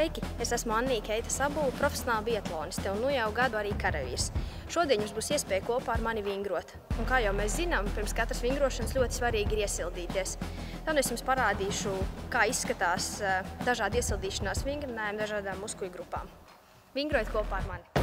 Sveiki! Es esmu Annija Keita Sabula, profesionāla biatloniste un nu jau gadu arī karavīrs. Šodien jums būs iespēja kopā ar mani vingrot. Un kā jau mēs zinām, pirms katras vingrošanas ļoti svarīgi ir iesildīties. Tad es jums parādīšu, kā izskatās dažādi iesildīšanās vingrinājumi dažādām muskuļu grupām. Vingrojiet kopā ar mani!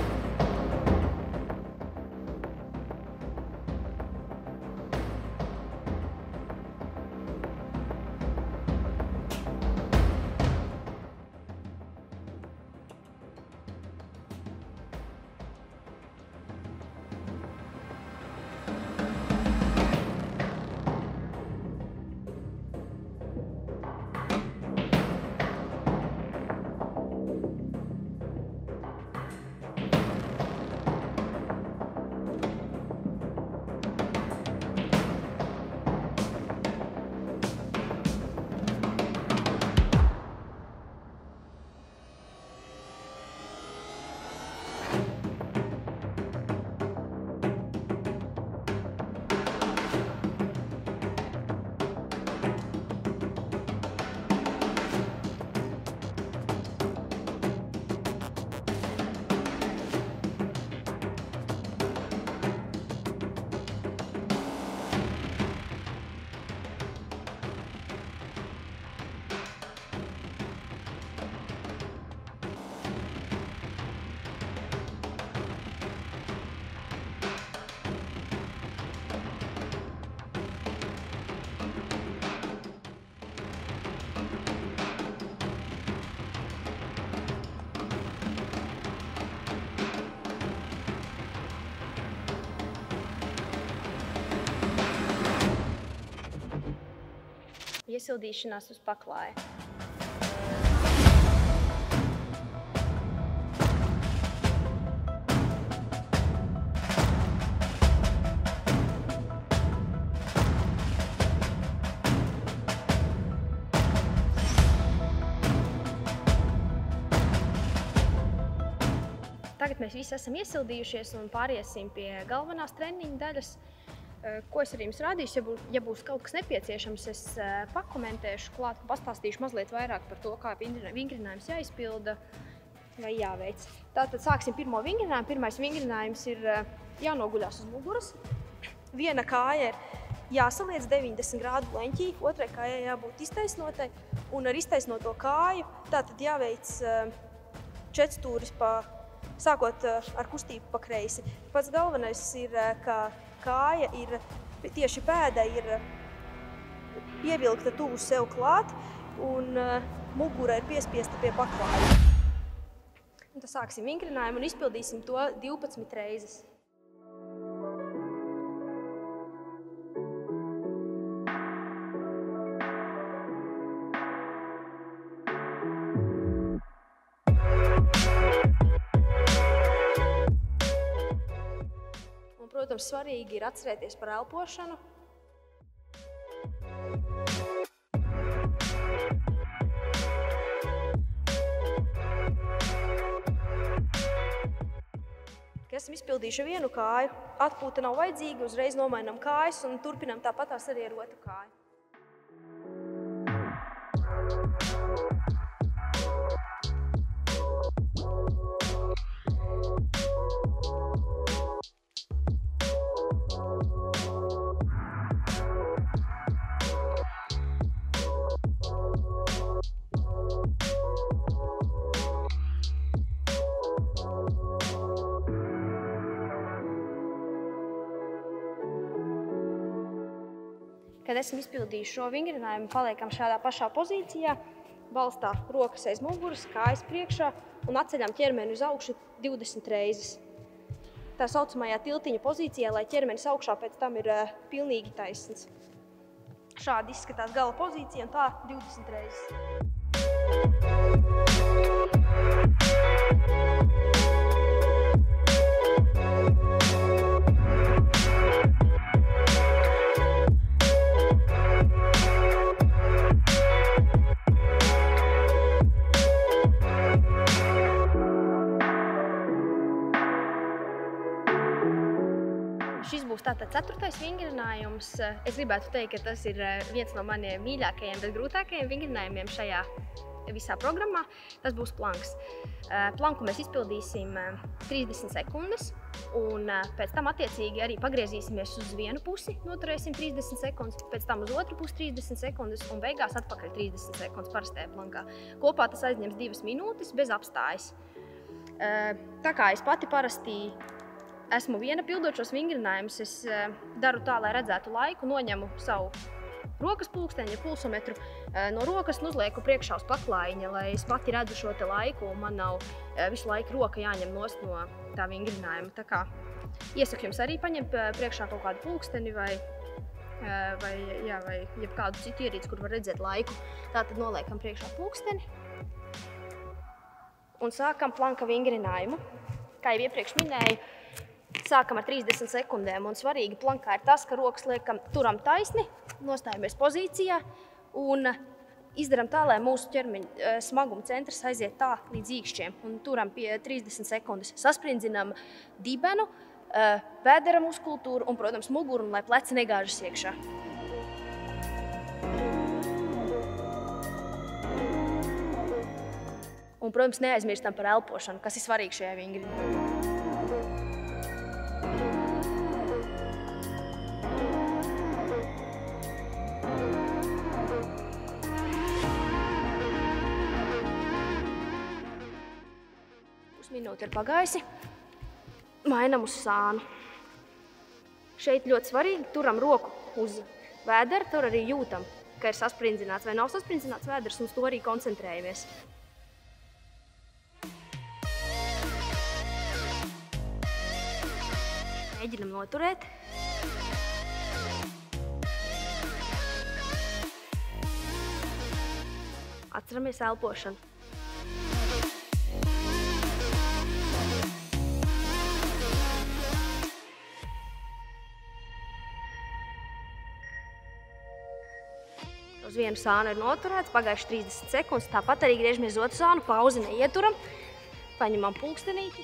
Iesildīšanās uz paklāja. Tagad mēs visi esam iesildījušies un pāriesim pie galvenās treniņa daļas. Ko es arī jums rādīšu, ja būs kaut kas nepieciešams, es pakomentēšu klāt, pastāstīšu mazliet vairāk par to, kā vingrinājums jāizpilda vai jāveic. Tātad sāksim pirmo vingrinājumu. Pirmais vingrinājums ir jānoguļās uz muguras. Viena kāja ir jāsaliec 90 grādu leņķī, otrai kājai jābūt iztaisnotai, un ar iztaisnoto kāju tātad jāveic četstūris sākot ar kustību pa kreisi. Pats galvenais ir, ka kāja ir, tieši pēda ir ievilkta tuvu sev klāt, un mugura ir piespiesta pie paklāja. Un tad sāksim vingrinājumu un izpildīsim to 12 reizes. Protams, svarīgi ir atcerēties par elpošanu. Kad esam izpildījuši vienu kāju, atpūta nav vajadzīga, uzreiz nomainām kājas un turpinām tāpatās arī ar otru kāju. Kad esam izpildījuši šo vingrinājumu, paliekam šādā pašā pozīcijā, balstā rokas aiz muguras, kājas priekšā un atceļam ķermeni uz augšu 20 reizes. Tā saucamajā tiltiņa pozīcijā, lai ķermenis augšā pēc tam ir pilnīgi taisns. Šādi izskatās gala pozīcija un tā 20 reizes. Šis būs tātad 4. vingrinājums. Es gribētu teikt, ka tas ir viens no maniem mīļākajiem, bet grūtākajiem vingrinājumiem šajā visā programmā, tas būs planks. Planku mēs izpildīsim 30 sekundes, un pēc tam attiecīgi arī pagriezīsimies uz vienu pusi, noturēsim 30 sekundes, pēc tam uz otru pusi 30 sekundes un beigās atpakaļ 30 sekundes parastajā plankā. Kopā tas aizņems 2 minūtes bez apstājas. Tā kā es pati parasti esmu viena pildot šos vingrinājumus, es daru tā, lai redzētu laiku, noņemu savu rokas pulksteni, pulsometru no rokas un uzlieku priekšā uz paklājiņa, lai es pati redzu šo te laiku un man nav visu laiku roka jāņem nost no tā vingrinājuma. Tā kā iesaku jums arī paņemt priekšā kaut kādu pulksteni vai kādu citu ierīci, kur var redzēt laiku. Tātad noliekam priekšā pulksteni un sākam planka vingrinājumu. Kā jau iepriekš minēju, sākam ar 30 sekundēm, un svarīgi plankā ir tas, ka rokas turam taisni, nostājamies pozīcijā un izdaram tā, lai mūsu ķermeņa smaguma centrs aiziet tā līdz īkšķiem un turam pie 30 sekundes. Sasprindzinam dibenu, vēdera muskultūru un, protams, muguru, lai pleci negāžas iekšā. Un, protams, neaizmirstam par elpošanu, kas ir svarīgi šajā vingrinājumā. Pusminūte ir pagājusi. Mainam uz sānu. Šeit ļoti svarīgi, turam roku uz vēdera, tur arī jūtam, ka ir sasprindzināts vai nav sasprindzināts vēders, un uz to arī koncentrējamies. Mēģinam noturēt. Atceramies elpošanu. Uz vienu sānu ir noturēts, pagājuši 30 sekundes, tāpat arī griežamies uz otru sānu, pauzi neieturam, paņemam pulkstenīti.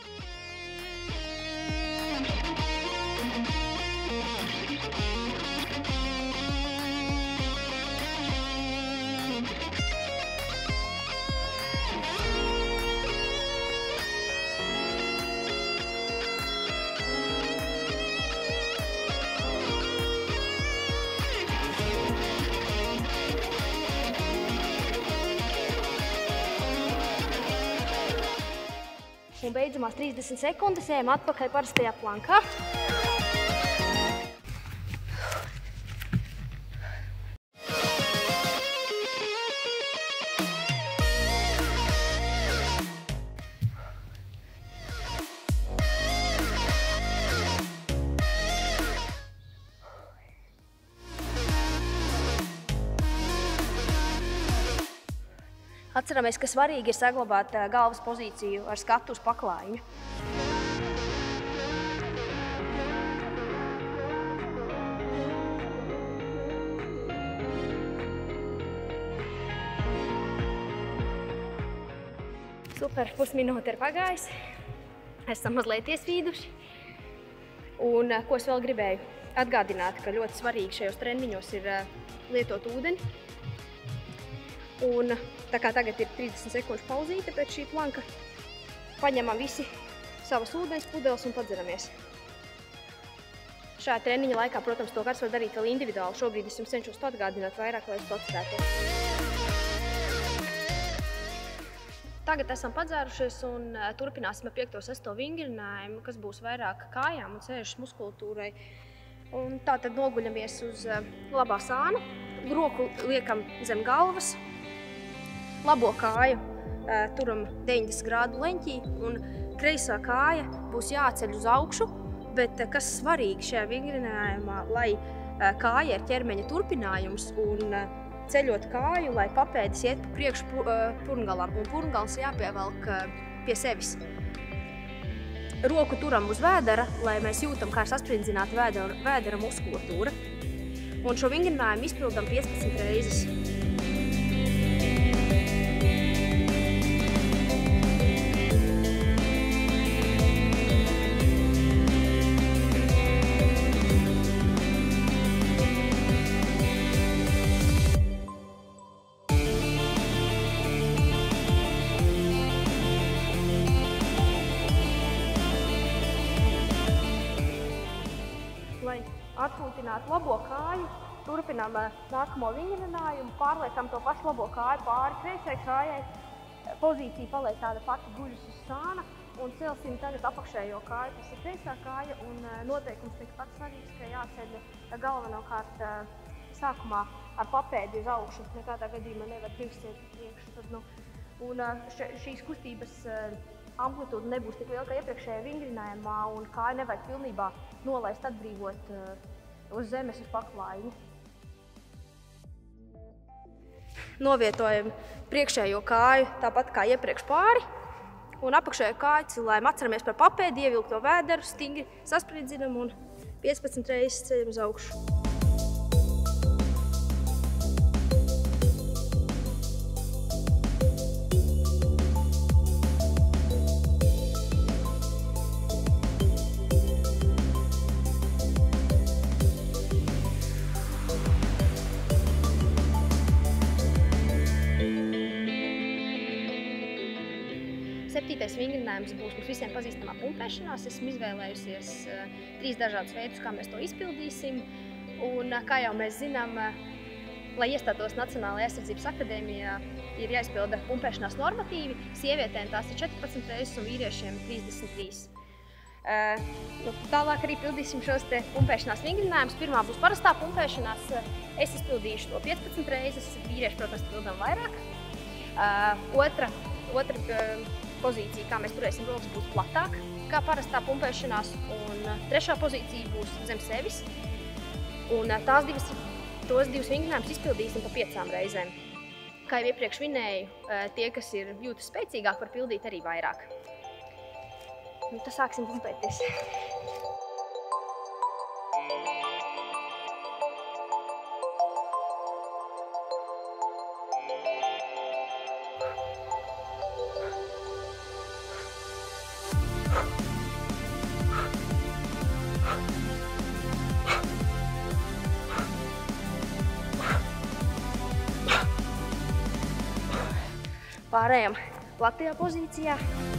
Un beidzamās 30 sekundes ejam atpakaļ parastajā plankā. Atceramies, ka svarīgi ir saglabāt galvas pozīciju ar skatu uz paklājiņu. Super, pusminūte ir pagājusi. Esam mazliet iesvīduši. Un ko es vēl gribēju atgādināt, ka ļoti svarīgi šajos treniņos ir lietot ūdeni. Un tā kā tagad ir 30 sekundžu pauzīte pēc šī planka, paņemam visi savas ūdens pudeles un padzeramies. Šajā treniņa laikā, protams, to kāds var darīt vēl individuāli. Šobrīd es jums cenšos to atgādināt vairāk, lai es to atcerētos. Tagad esam padzērušies un turpināsim ar 5. un 6. vingrinājumu, kas būs vairāk kājām un sēžas muskultūrai. Un tātad noguļamies uz labā sāna, roku liekam zem galvas, labo kāju turam 90 grādu leņķī un kreisā kāja būs jāceļ uz augšu, bet kas svarīgi šajā vingrinājumā, lai kāja ir ķermeņa turpinājums un ceļot kāju, lai papēdis iet pa priekšu purngalam un purngals jāpievelk pie sevis. Roku turam uz vēdera, lai mēs jūtam, kā ir sasprindzināta vēdera muskulatūra. Un šo vingrinājumu izpildam 15 reizes. atpūtināt labo kāju, turpinām nākamo vingrinājumu, pārliekam to pašu labo kāju pāri kreisai kājai. Pozīcija paliek tāda pati guļus uz sāna un celsim tagad apakšējo kāju, tas ir kreisā kāja un noteikums tikpat svarīgs, ka jāceļ galvenokārt sākumā ar papēdi uz augšu, nekādā gadījumā nevar divsiet priekšu. Un šīs kustības amplitūda nebūs tik liela kā iepriekšējā vingrinājumā un kāju nevajag pilnībā nolaist, atbrīvot uz zemes uz paklājiņu. Novietojam priekšējo kāju tāpat kā iepriekš pāri un apakšējo kāju cilājam. Atceramies par papēdi, ievilkto vēderu, stingri saspriedzinam un 15 reizes ceļam uz augšu. Septītais vingrinājums būs mums visiem pazīstamā pumpēšanās. Esmu izvēlējusies 3 dažādus veidus, kā mēs to izpildīsim. Un, kā jau mēs zinām, lai iestātos Nacionālajā aizsardzības akadēmijā, ir jāizpilda pumpēšanās normatīvi. Sievietēm tās ir 14 reizes un vīriešiem 33. Tālāk arī pildīsim šos te pumpēšanās vingrinājumus. Pirmā būs parastā pumpēšanās. Es izpildīšu to 15 reizes, vīrieši, protams, pildām vairāk. Otra pozīcija, kā mēs turēsim rokas, būs platāk kā parastā pumpēšanās, un trešā pozīcija būs zem sevis. Un tos divus vingrinājumus izpildīsim pa 5 reizēm. Kā jau iepriekš minēju, tie, kas jūtas spēcīgāk, var pildīt arī vairāk. Tad sāksim pumpēties. Pārējām platajā pozīcijā.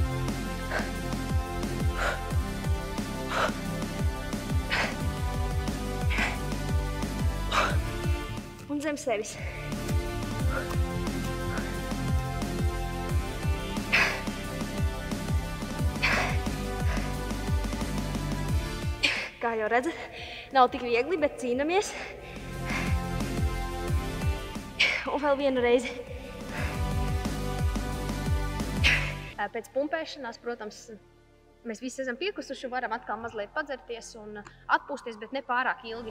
Un zem sevis. Kā jau redzat, nav tik viegli, bet cīnamies. Un vēl vienu reizi. Pēc pumpēšanās, protams, mēs visi esam piekusuši, varam atkal mazliet padzerties un atpūsties, bet ne pārāk ilgi.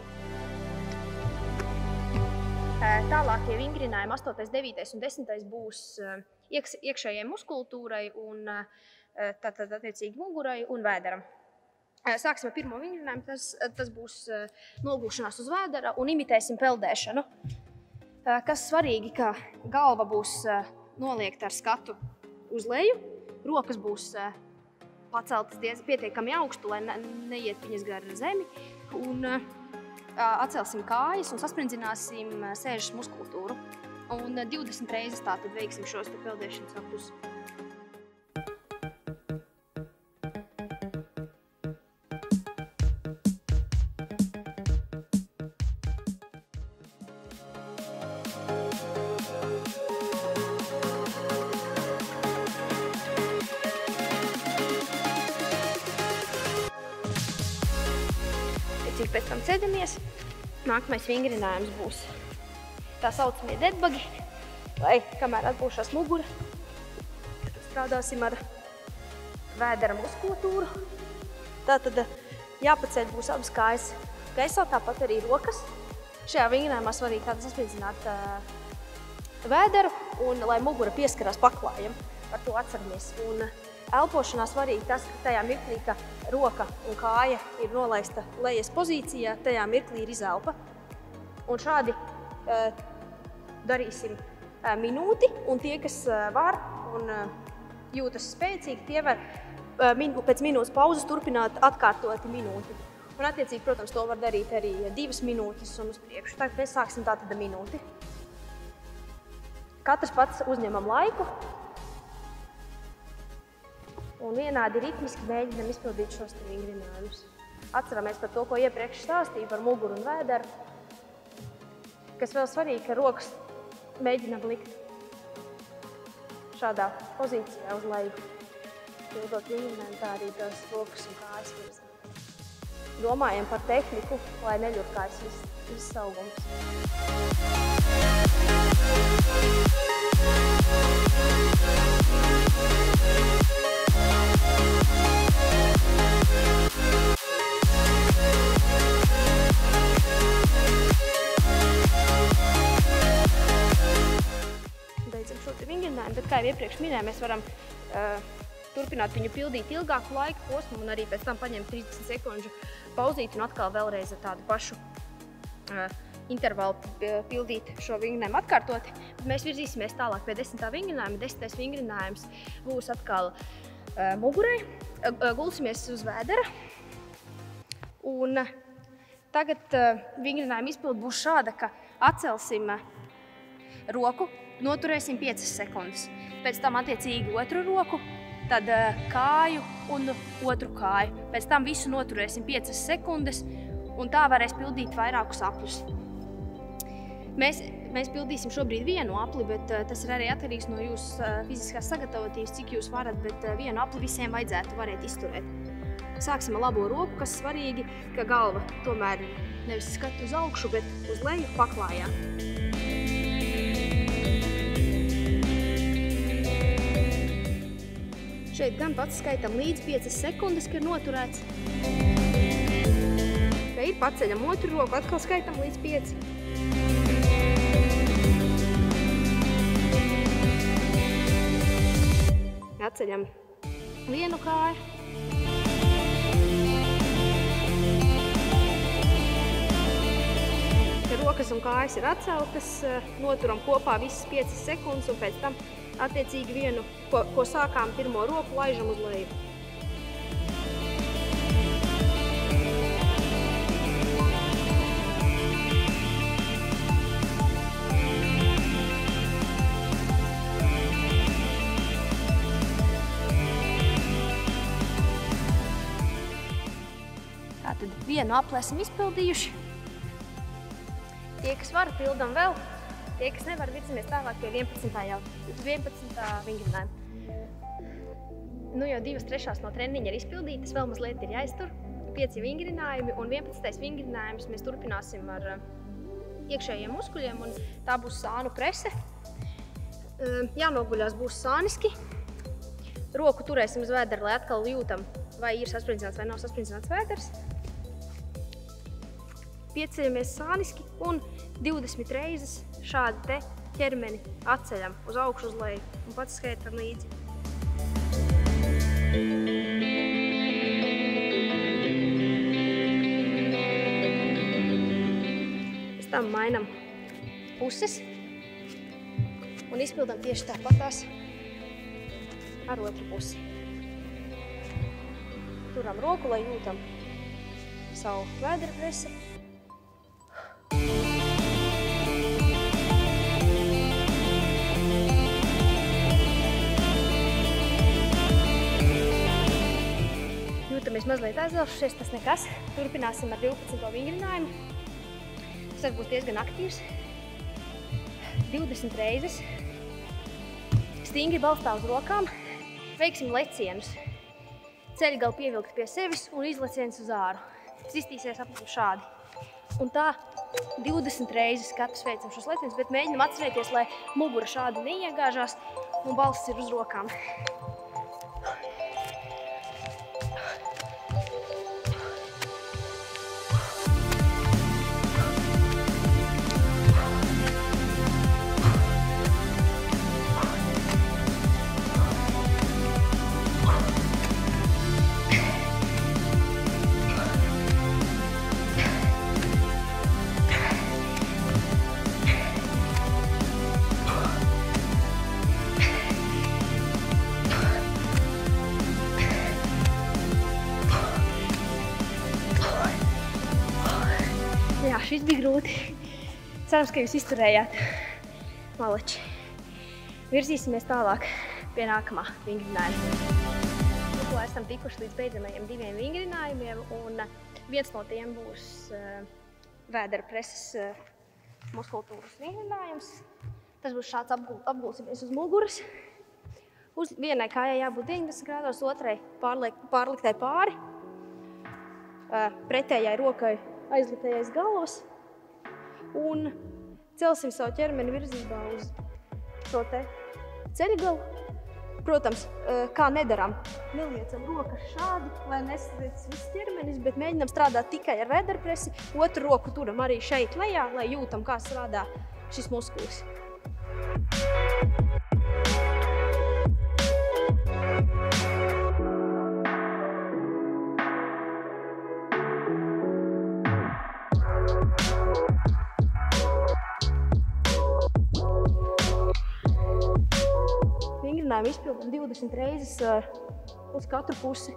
Tālākie vingrinājumi 8., 9. un 10. būs iekšējai muskultūrai un tātad attiecīgi mugurai un vēderam. Sāksim ar pirmo vingrinājumu, tas būs nogulšanās uz vēdera un imitēsim peldēšanu. Kas svarīgi, ka galva būs noliekta ar skatu uz leju. Rokas būs paceltas pietiekami augstu, lai neiet viņas gar zemi. Un atcelsim kājas un sasprindzināsim sēžas muskultūru. Un 20 reizes tātad veiksim šos te peldēšanas aktus. Cik pēc tam ceļamies, nākamais vingrinājums būs tā saucamie deadbugi, lai kamēr atpūšās mugura, strādāsim ar vēdera muskulatūru. Tātad jāpaceļ būs abas kājas gaisā, tāpat arī rokas. Šajā vingrinājumā svarīgi tāda saspringzināt vēderu un lai mugura pieskarās paklājam. Par to atceramies. Un elpošanā svarīgi tas, ka tajā mirklī, ka roka un kāja ir nolaista lejas pozīcijā, tajā mirklī ir izelpa. Un šādi darīsim minūti, un tie, kas var un jūtas spēcīgi, tie var pēc minūtes pauzes turpināt atkārtoti minūti. Un attiecīgi, protams, to var darīt arī 2 minūtes un uz priekšu. Tagad mēs sāksim tātad minūti. Katrs pats uzņemam laiku. Un vienādi ritmiski mēģinam izpildīt šos vingrinājumus. Atceramies par to, ko iepriekš stāstīju par muguru un vēderu. Kas vēl svarīgi, ka rokas mēģinam likt šādā pozīcijā uz leju. Pildot vingrinājumu, tā arī tās rokas un kājas virzam. Domājam par tehniku, lai neļurkājas viss augums. Beidzam šo vingrinājumu, bet kā jau iepriekš minēju, mēs varam turpināt viņu pildīt ilgāku laiku posmu un arī pēc tam paņemt 30 sekundžu pauzīti un atkal vēlreiz ar tādu pašu intervalu pildīt šo vingrinājumu atkārtoti. Mēs virzīsimies tālāk pie 10. vingrinājuma. 10. vingrinājums būs atkal mugurai. Gulsimies uz vēdera. Un tagad vingrinājuma izpilde būs šāda, ka atcelsim roku, noturēsim 5 sekundes. Pēc tam attiecīgi otru roku, tad kāju un otru kāju. Pēc tam visu noturēsim 5 sekundes, un tā varēs pildīt vairākus apļus. Mēs pildīsim šobrīd vienu apli, bet tas ir arī atkarīgs no jūsu fiziskās sagatavotības, cik jūs varat, bet vienu apli visiem vajadzētu varēt izturēt. Sāksim ar labo roku, kas svarīgi, ka galva tomēr nevis skat uz augšu, bet uz leju paklājā. Šeit gan pats skaitam līdz 5 sekundes, ka ir noturēts. Ja ir, paceļam otru roku, atkal skaitam līdz 5. Atceļam vienu kāju. Kad rokas un kājas ir atceltas, noturam kopā visas 5 sekundes un pēc tam attiecīgi vienu, ko sākām pirmo roku, laižam uz leju. Tātad vienu apli esam izpildījuši. Tie, kas var, pildam vēl. Tie, kas nevar, virzamies tālāk pie 11. vingrinājuma. Nu jau 2/3 no treniņa ir izpildītas, vēl mazliet ir jāiztur. 5 vingrinājumi un 11. vingrinājums mēs turpināsim ar iekšējiem muskuļiem un tā būs sānu prese. Jānoguļās būs sāniski. Roku turēsim uz vēdera, lai atkal jūtam, vai ir saspridzināts vai nav saspridzināts vēders. Pieceļamies sāniski un 20 reizes šādi te ķermeni atceļam uz augšu uz leju un pats skaitam līdzi. Pēc tam mainam puses un izpildam tieši tāpatās ar otru pusi. Turam roku, lai jūtam savu vēdera presi. Jūtamies mazliet aizlaušušies, tas nekas. Turpināsim ar 12. vingrinājumu. Tas būs diezgan aktīvs. 20 reizes. Stingri balstā uz rokām. Veiksim lecienus. Ceļgalu pievilkt pie sevis un izleciens uz āru. Sistīsies apmēram šādi. Un tā 20 reizes katrs veicam šos lecienus, bet mēģinam atcerēties, lai mugura šādi neiegāžās un balsts ir uz rokām. Jā, šis bija grūti. Cerams, ka jūs izturējāt. Maleči. Virzīsimies tālāk pie nākamā vingrinājuma. Esam tikuši līdz beidzamajiem 2 vingrinājumiem un Viens no tiem būs vēdera preses muskultūras vingrinājums. Tas būs šāds apgulsimies uz muguras. Vienai kājai jābūt 90 grādos, otrai pārliktai pāri. Pretējai rokai aizliktējais galvas. Un celsim savu ķermeni virzībā uz šo te ceļgalu. Protams, kā nedaram, neliecam rokas šādi, lai nesasriec viss ķermenis, bet mēģinam strādāt tikai ar vēdera presi. Otru roku turam arī šeit lejā, lai jūtam, kā strādā šis muskulis. Vingrinājumu izpildam 20 reizes uz katru pusi.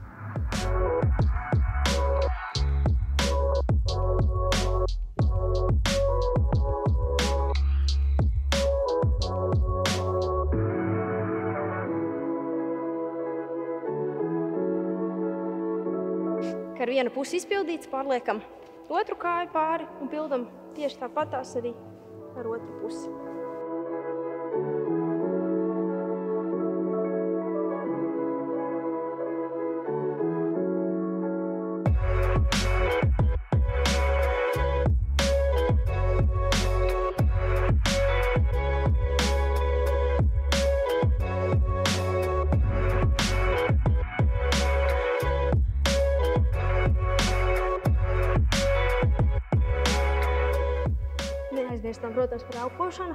Kad ar vienu pusi izpildīts, pārliekam otru kāju pāri un pildam tieši tāpatās arī ar otru pusi. Neaizmirstam, protams, par elpošanu.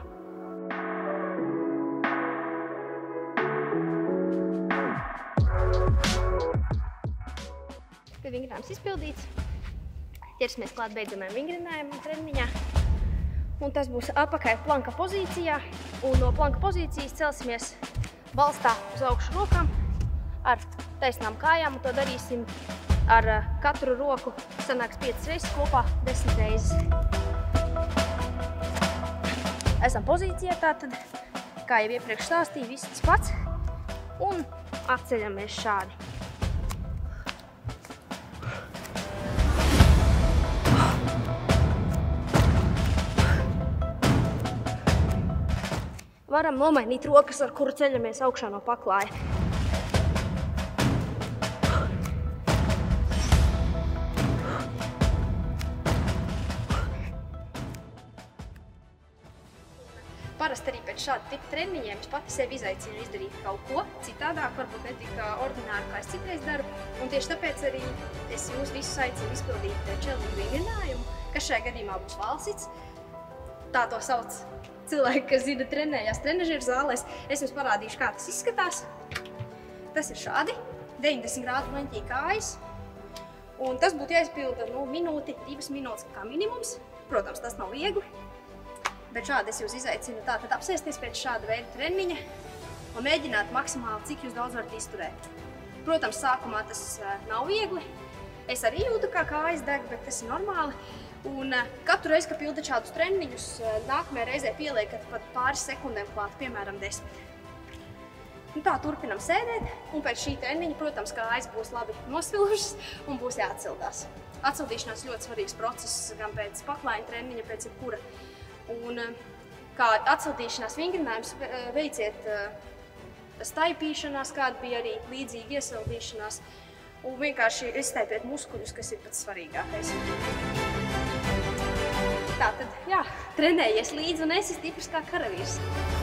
Kad vingrinājums izpildīts, ķersimies klāt beidzamajam vingrinājumam treniņā. Un tas būs atpakaļ planka pozīcijā. Un no planka pozīcijas celsimies balstā uz augšu rokām ar taisnām kājām. Un to darīsim ar katru roku. Sanāks 5 reizes kopā, 10 reizes. Esam pozīcijā tātad, kā jau iepriekš stāstīju, viss tas pats. Un atceļamies šādi. Varam nomainīt rokas, ar kuru ceļamies augšā no paklāja. Parasti arī pēc šāda tipa treniņiem es pati sevi izaicinu izdarīt kaut ko citādāk, varbūt ne tik ordināri, kā es citreiz daru. Un tieši tāpēc arī es jūs visus aicinu izpildīt challenge vingrinājumu, kas šajā gadījumā būs valsits. Tā to sauc cilvēki, kas zina trenējās trenažieru zālēs. Es jums parādīšu, kā tas izskatās. Tas ir šādi, 90 grādu leņķī kājas. Un tas būtu jāizpilda minūti, 2 minūtes kā minimums. Protams, tas nav viegli. Bet šādi es jūs izaicinu tātad apsēsties pēc šāda veida treniņa un mēģināt maksimāli, cik jūs daudz varat izturēt. Protams, sākumā tas nav viegli. Es arī jūtu, kā kājas deg, bet tas ir normāli. Un katru reizi, kad pildat šādus treniņus, nākamajā reizē pieliekat pat pāris sekundēm klāt, piemēram 10. Un tā turpinam sēdēt, un pēc šī treniņa, protams, kājas būs labi nosvilušas un būs jāatsildās. Atsildīšanās ļoti svarīgs process gan pēc paklājiņa treniņa, pēc jebkura. Un kā atsildīšanās vingrinājums veiciet staipīšanās, kāda bija arī līdzīga iesildīšanās, un vienkārši izstaipiet muskuļus, kas ir pats svarīgākais. Tātad, jā, trenējies līdzi un esi stiprs kā karavīrs.